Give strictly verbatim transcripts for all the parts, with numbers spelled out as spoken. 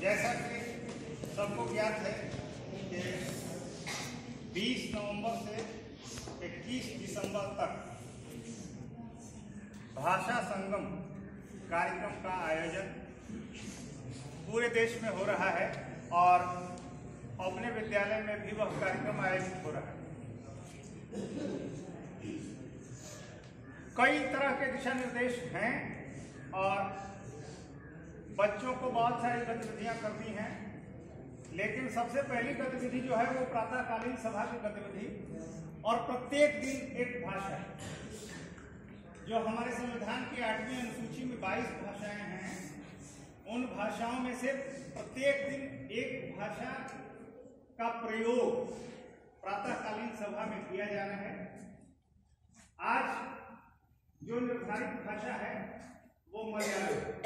जैसा कि सबको ज्ञात है कि बीस नवंबर से इक्कीस दिसंबर तक भाषा संगम कार्यक्रम का आयोजन पूरे देश में हो रहा है और अपने विद्यालय में भी वह कार्यक्रम आयोजित हो रहा है। कई तरह के दिशा निर्देश हैं और बच्चों को बहुत सारी गतिविधियां करनी हैं, लेकिन सबसे पहली गतिविधि जो है वो प्रातःकालीन सभा की गतिविधि और प्रत्येक दिन एक भाषा। जो हमारे संविधान की आठवीं अनुसूची में बाईस भाषाएं हैं, उन भाषाओं में से प्रत्येक दिन एक भाषा का प्रयोग प्रातःकालीन सभा में किया जाना है। आज जो निर्धारित भाषा है वो मलयालम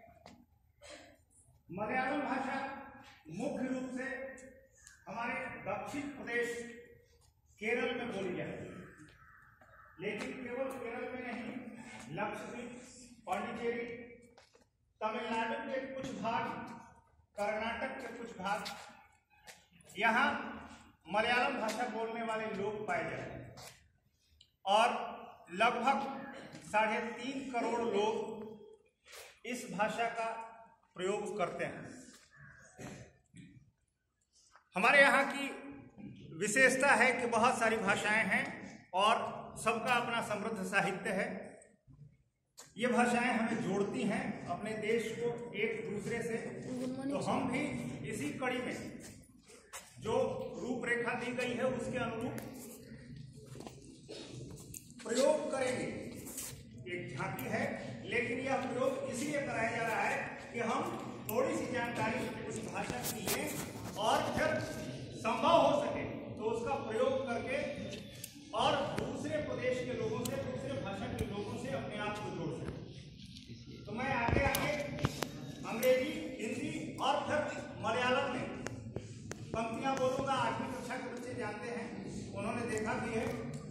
मलयालम भाषा मुख्य रूप से हमारे दक्षिण प्रदेश केरल में बोली जाती है, लेकिन केवल केरल में नहीं, लक्षद्वीप, पांडिचेरी, तमिलनाडु के कुछ भाग, कर्नाटक के कुछ भाग, यहाँ मलयालम भाषा बोलने वाले लोग पाए जाते हैं और लगभग साढ़े तीन करोड़ लोग इस भाषा का प्रयोग करते हैं। हमारे यहाँ की विशेषता है कि बहुत सारी भाषाएं हैं और सबका अपना समृद्ध साहित्य है। ये भाषाएं हमें जोड़ती हैं अपने देश को एक दूसरे से। तो हम भी इसी कड़ी में जो रूपरेखा दी गई है उसके अनुरूप प्रयोग करेंगे। एक झांकी है, लेकिन यह प्रयोग इसलिए कराया जा रहा है कि हम थोड़ी सी जानकारी उस भाषा की लें और फिर संभव हो सके तो उसका प्रयोग करके और दूसरे प्रदेश के लोगों से, दूसरे भाषा के लोगों से अपने आप को जोड़ सके। तो मैं आगे आगे अंग्रेजी, हिंदी और फिर मलयालम में पंक्तियां बोलूंगा। आठवीं कक्षा के बच्चे जानते हैं, उन्होंने देखा भी है।